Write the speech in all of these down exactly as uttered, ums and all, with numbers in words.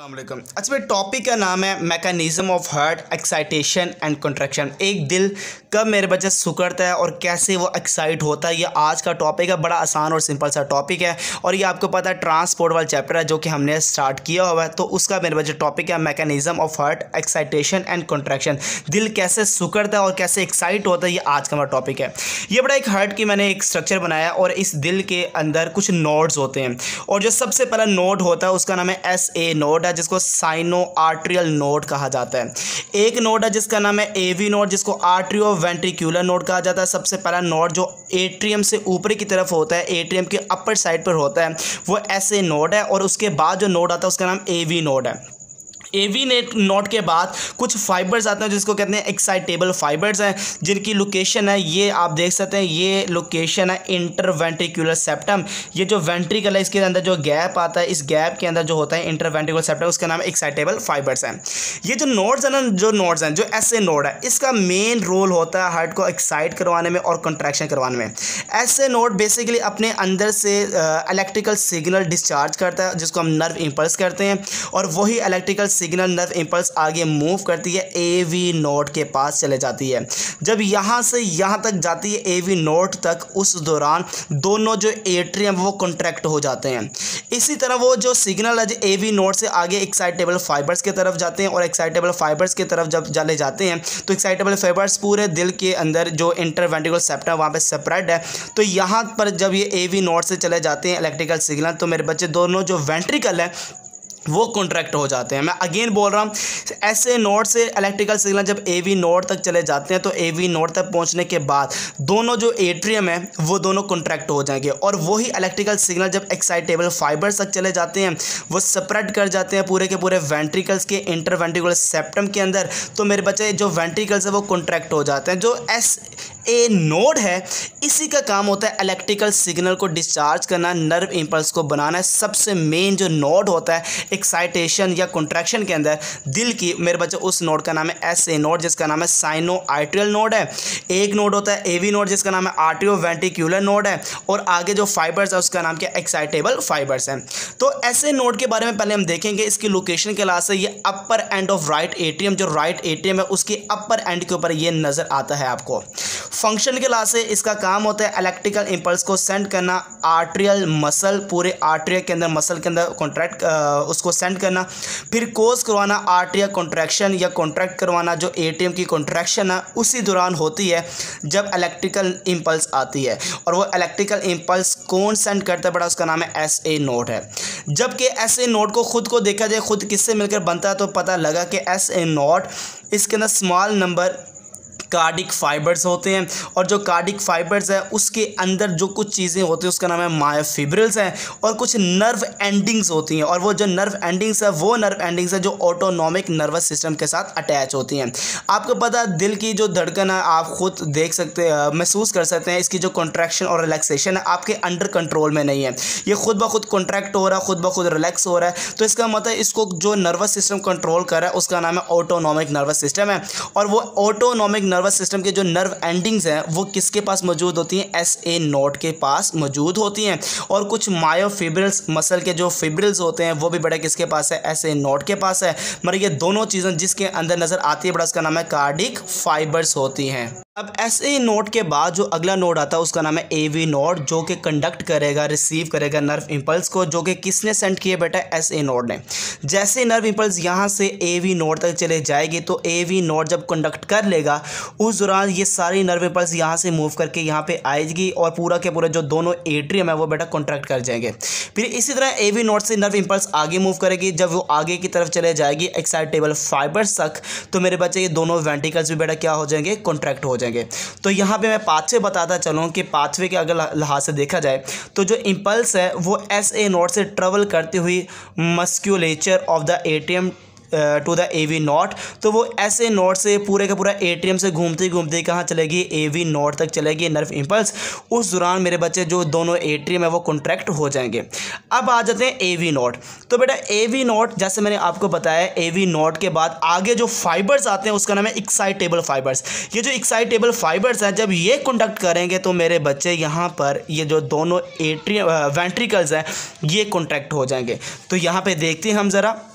अस्सलाम वालेकुम। अच्छा भाई, टॉपिक का नाम है mechanism of heart excitation and contraction. एक दिल कब मेरे बच्चे सिकुड़ता है और कैसे वो एक्साइट होता है, ये आज का टॉपिक है। बड़ा आसान और सिंपल सा टॉपिक है और ये आपको पता है ट्रांसपोर्ट वाला चैप्टर है जो कि हमने स्टार्ट किया हुआ है, तो उसका मेरे बच्चे टॉपिक है mechanism of heart excitation and contraction. दिल कैसे सिकुड़ता है और कैसे एक्साइट होता है, ये आज का हमारा टॉपिक है। ये बड़ा एक हार्ट की मैंने एक स्ट्रक्चर बनाया और इस दिल के अंदर कुछ नोड्स होते हैं और जो सबसे पहला नोड होता है उसका नाम है एस ए नोड है, जिसको साइनो आर्ट्रियल नोड कहा जाता है। एक नोड है जिसका नाम है एवी नोड, जिसको आर्ट्रियो वेंट्रिकुलर नोड कहा जाता है। सबसे पहला नोड जो एट्रियम से ऊपरी की तरफ होता है, एट्रियम के अपर साइड पर होता है, वो एस ए नोड है। और उसके बाद जो नोड आता है उसका नाम एवी नोड है। एवी नोड के बाद कुछ फाइबर्स आते हैं जिसको कहते हैं एक्साइटेबल फाइबर्स हैं, जिनकी लोकेशन है ये आप देख सकते हैं। ये लोकेशन है इंटरवेंट्रिकुलर सेप्टम। ये जो वेंट्रिकल है इसके अंदर जो गैप आता है, इस गैप के अंदर जो होता है इंटरवेंट्रिकुलर सेप्टम, उसका नाम एक्साइटेबल फाइबर्स हैं। ये जो नोड्स हैं ना, जो नोड्स हैं, जो ऐसे नोड है, इसका मेन रोल होता है हार्ट को एक्साइट करवाने में और कंट्रैक्शन करवाने में। ऐसे नोड बेसिकली अपने अंदर से इलेक्ट्रिकल सिग्नल डिस्चार्ज करता है जिसको हम नर्व इंपल्स करते हैं, और वही इलेक्ट्रिकल सिग्नल नर्व इंपल्स आगे मूव करती है, एवी नोड के पास चले जाती है। जब यहाँ से यहाँ तक जाती है एवी नोड तक, उस दौरान दोनों जो एट्रियम वो कॉन्ट्रैक्ट हो जाते हैं। इसी तरह वो जो सिग्नल है जो एवी नोड से आगे एक्साइटेबल फाइबर्स की तरफ जाते हैं, और एक्साइटेबल फाइबर्स की तरफ जब चले जाते हैं तो एक्साइटेबल फाइबर्स पूरे दिल के अंदर जो इंटरवेंट्रिकुलर सेप्टम वहाँ पे स्प्रेड है। तो यहाँ पर जब ये एवी नोड से चले जाते हैं इलेक्ट्रिकल सिग्नल, तो मेरे बच्चे दोनों जो वेंट्रिकल है वो कॉन्ट्रैक्ट हो जाते हैं। मैं अगेन बोल रहा हूँ, ऐसे नोड से इलेक्ट्रिकल सिग्नल जब एवी नोड तक चले जाते हैं तो एवी नोड तक पहुंचने के बाद दोनों जो एट्रियम है वो दोनों कॉन्ट्रैक्ट हो जाएंगे, और वही इलेक्ट्रिकल सिग्नल जब एक्साइटेबल फाइबर्स तक चले जाते हैं वो स्प्रेड कर जाते हैं पूरे के पूरे वेंट्रिकल्स के इंटरवेंट्रिकुलर सेप्टम के अंदर। तो मेरे बच्चे जो वेंट्रिकल्स है वो कॉन्ट्रैक्ट हो जाते हैं। जो एस ए नोड है इसी का काम होता है इलेक्ट्रिकल सिग्नल को डिस्चार्ज करना, नर्व इंपल्स को बनाना। सबसे मेन जो नोड होता है एक्साइटेशन या कॉन्ट्रैक्शन के अंदर दिल की, मेरे बच्चे उस नोड का नाम है एस ए नोड, जिसका नाम है साइनो आर्ट्रियल नोड है। एक नोड होता है एवी नोड जिसका नाम है आर्ट्रियो वेंट्रिकुलर नोड है, और आगे जो फाइबर्स है उसका नाम क्या, एक्साइटेबल फाइबर्स हैं। तो ऐसे नोड के बारे में पहले हम देखेंगे इसकी लोकेशन के लिहाज से। ये upper end of right atrium, जो राइट एट्रियम है उसके अपर एंड के ऊपर ये नजर आता है आपको। फंक्शन के लिहाज से इसका काम होता है इलेक्ट्रिकल इंपल्स को सेंड करना आर्ट्रियल मसल, पूरे आर्ट्रिया के अंदर मसल के अंदर कॉन्ट्रैक्ट उसको सेंड करना, फिर कोज करवाना आर्ट्रिया कॉन्ट्रैक्शन या कॉन्ट्रैक्ट करवाना। जो एटीएम की कॉन्ट्रैक्शन है उसी दौरान होती है जब इलेक्ट्रिकल इंपल्स आती है, और वो इलेक्ट्रिकल इंपल्स कौन सेंड करता है, बड़ा उसका नाम है एस ए नोड है। जबकि एस ए नोड को खुद को देखा जाए खुद किससे मिलकर बनता है, तो पता लगा कि एस ए नोड इसके अंदर स्मॉल नंबर कार्डिक फाइबर्स होते हैं, और जो कार्डिक फाइबर्स है उसके अंदर जो कुछ चीज़ें होती हैं उसका नाम है मायोफिब्रिल्स हैं, और कुछ नर्व एंडिंग्स होती हैं, और वो जो नर्व एंडिंग्स है वो नर्व एंडिंग्स है जो ऑटोनॉमिक नर्वस सिस्टम के साथ अटैच होती हैं। आपको पता है दिल की जो धड़कन है आप खुद देख सकते हैं, महसूस कर सकते हैं, इसकी जो कॉन्ट्रैक्शन और रिलैक्सेशन है आपके अंडर कंट्रोल में नहीं है। ये खुद ब खुद कॉन्ट्रैक्ट हो रहा है, खुद ब खुद रिलैक्स हो रहा है। तो इसका मतलब इसको जो नर्वस सिस्टम कंट्रोल कर रहा है उसका नाम है ऑटोनॉमिक नर्वस सिस्टम है, और वो ऑटोनॉमिक नर्वस सिस्टम के जो नर्व एंडिंग्स हैं वो किसके पास मौजूद होती हैं, एस ए नोड के पास मौजूद होती हैं। और कुछ मायोफिब्रिल्स, मसल के जो फिब्रिल्स होते हैं वो भी बड़ा किसके पास है, एस ए नोड के पास है। मगर ये दोनों चीज़ें जिसके अंदर नजर आती है बड़ा उसका नाम है कार्डिक फाइबर्स होती हैं। अब एस ए नोड के बाद जो अगला नोड आता है उसका नाम है एवी नोड, जो कि कंडक्ट करेगा, रिसीव करेगा नर्व इंपल्स को, जो कि किसने सेंड किए बेटा, एस ए नोड ने। जैसे नर्व इंपल्स यहाँ से एवी नोड तक चले जाएगी तो एवी नोड जब कंडक्ट कर लेगा उस दौरान ये सारी नर्व इंपल्स यहाँ से मूव करके यहाँ पे आएगी, और पूरा के पूरे जो दोनों एट्रियम है वो बेटा कॉन्ट्रैक्ट कर जाएंगे। फिर इसी तरह एवी नोड से नर्व इंपल्स आगे मूव करेगी, जब वो आगे की तरफ चले जाएगी एक्साइटेबल फाइबर्स तक, तो मेरे बच्चे ये दोनों वेंट्रिकल्स भी बेटा क्या हो जाएंगे, कॉन्ट्रैक्ट हो जाएंगे। तो यहाँ पे मैं पाथवे बताता चलूँ कि पाथवे के अगर लिहाज से देखा जाए तो जो इंपल्स है वो एस ए नोड से ट्रेवल करती हुई musculature of the atrium to the AV node, तो वो ऐसे नोड से पूरे का पूरा एट्रियम से घूमते घूमते कहाँ चलेगी, एवी नोड तक चलेगी नर्व इंपल्स। उस दौरान मेरे बच्चे जो दोनों एट्रियम है वो कॉन्ट्रैक्ट हो जाएंगे। अब आ जाते हैं एवी नोड। तो बेटा एवी नोड जैसे मैंने आपको बताया, एवी नोड के बाद आगे जो फाइबर्स आते हैं उसका नाम है एक्साइटेबल फाइबर्स। ये जो एक्साइटेबल फाइबर्स हैं जब ये कंडक्ट करेंगे तो मेरे बच्चे यहाँ पर ये जो दोनों एट्रियम वेंट्रिकल्स हैं ये कॉन्ट्रैक्ट हो जाएंगे। तो यहाँ पे देखते हैं हम ज़रा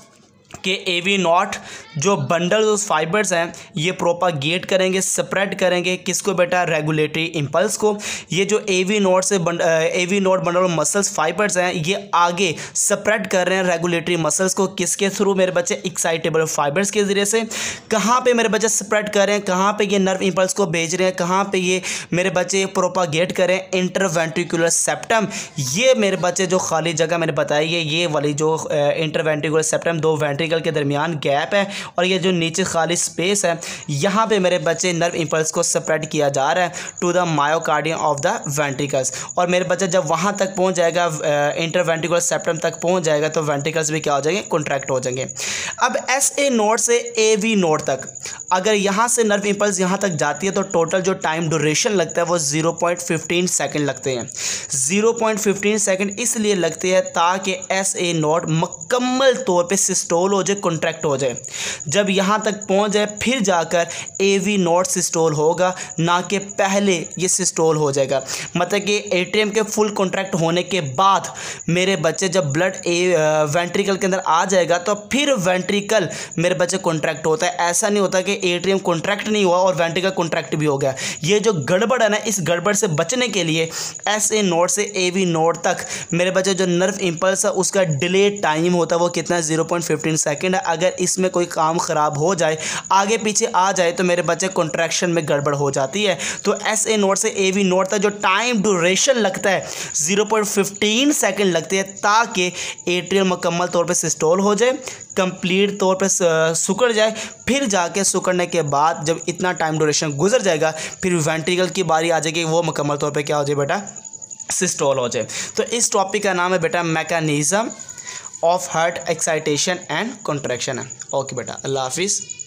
कि ए वी नॉट जो बंडल ऑफ फाइबर्स हैं ये प्रोपागेट करेंगे, स्प्रेड करेंगे किसको बेटा, रेगुलेटरी इम्पल्स को। ये जो ए वी नॉट से A V node bundle of muscles fibres हैं ये आगे स्प्रेड कर रहे हैं रेगुलेटरी मसल्स को, किसके थ्रू मेरे बच्चे, एक्साइटेबल फाइबर्स के ज़रिए से। कहाँ पे मेरे बच्चे स्प्रेड कर रहे हैं, कहाँ पे ये नर्व इम्पल्स को भेज रहे हैं, कहाँ पे ये मेरे बच्चे प्रोपागेट करें, इंटरवेंट्रिकुलर सेप्टम। ये मेरे बच्चे जो खाली जगह मैंने बताई है ये वाली जो इंटरवेंट्रिकुलर सेप्टम, दो वेंट्रिकल के दरमियान गैप है और ये जो नीचे खाली स्पेस है यहाँ पे मेरे बच्चे नर्व इंपल्स को स्प्रेड किया जा रहा है to the myocardium of the ventricles. और मेरे बच्चे जब वहाँ तक पहुँच जाएगा, इंटरवेंट्रिकुलर सेप्टम तक पहुँच जाएगा तो वेंट्रिकल्स भी क्या हो जाएंगे, कॉन्ट्रैक्ट हो जाएंगे। अब एस ए नोड से ए वी नोड तक अगर यहाँ से नर्व इंपल्स यहाँ तक जाती है तो टोटल जो टाइम ड्यूरेशन लगता है वो ज़ीरो पॉइंट फिफ्टीन सेकंड लगते हैं। ज़ीरो पॉइंट फिफ्टीन सेकंड इसलिए लगते हैं ताकि एस ए नोड मुकम्मल तौर पे सिस्टोल हो जाए, कॉन्ट्रैक्ट हो जाए। जब यहाँ तक पहुँच जाए फिर जाकर ए वी नोड सिस्टोल होगा, ना कि पहले ये सिस्टोल हो जाएगा। मतलब कि एट्रियम के फुल कॉन्ट्रैक्ट होने के बाद मेरे बच्चे जब ब्लड ए वेंट्रिकल के अंदर आ जाएगा तो फिर वेंट्रिकल मेरे बच्चे कॉन्ट्रैक्ट होता है। ऐसा नहीं होता कि एट्रियम कॉन्ट्रैक्ट नहीं हुआ और वेंट्रिकल कॉन्ट्रैक्ट भी हो गया। ये जो गड़बड़ है ना, इस गड़बड़ से बचने के लिए एस ए नोड से ए वी नोड तक मेरे बच्चे जो नर्व इंपल्स है उसका डिले टाइम होता है वो कितना, ज़ीरो पॉइंट फिफ्टीन सेकंड है। अगर इसमें कोई काम ख़राब हो जाए, आगे पीछे आ जाए तो मेरे बच्चे कॉन्ट्रैक्शन में गड़बड़ हो जाती है। तो एस ए नोड से ए वी नोड तक जो टाइम ड्यूरेशन लगता है ज़ीरो पॉइंट फिफ्टीन सेकंड लगते हैं ताकि एट्रियम मुकम्मल तौर पे सिस्टोल हो जाए, कंप्लीट तौर पे सुकड़ जाए। फिर जाके सुकड़ने के बाद जब इतना टाइम ड्यूरेशन गुजर जाएगा फिर वेंट्रिकल की बारी आ जाएगी, वो मुकम्मल तौर पे क्या हो जाए बेटा, सिस्टोल हो जाए। तो इस टॉपिक का नाम है बेटा mechanism of heart excitation and contraction है। ओके बेटा, अल्लाह हाफिज़।